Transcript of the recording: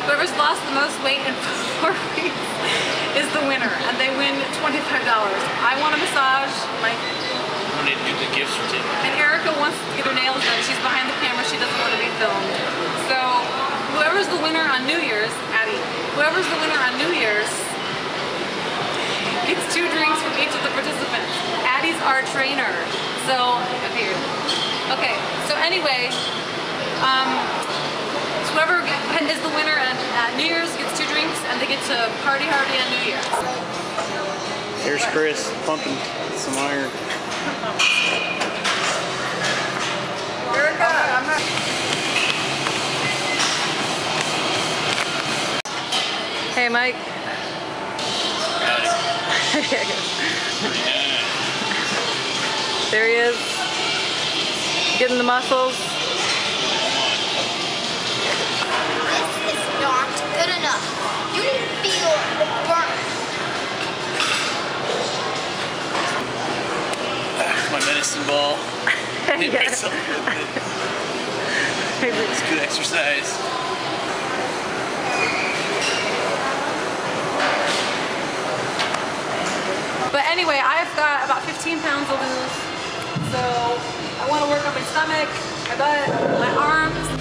Whoever's lost the most weight in 4 weeks is the winner, and they win $25. I want a massage. I need to get the gift certificate. And Erica wants to get her nails done. She's behind the camera. She doesn't want to be filmed. So whoever's the winner on New Year's, Addie, whoever's the winner on New Year's gets 2 drinks from each of the participants. Addie's our trainer. So, okay. So anyway, whoever is the winner at New Year's gets 2 drinks, and they get to party hardy on New Year's. Here's Chris pumping some iron. Erica, hey, Mike. There he is. Getting the muscles. It's not good enough. You need to feel the burn. My medicine ball. Hit myself with it. It's good exercise. But anyway, I've got about 15 pounds to lose. So I want to work on my stomach, my butt, my arms.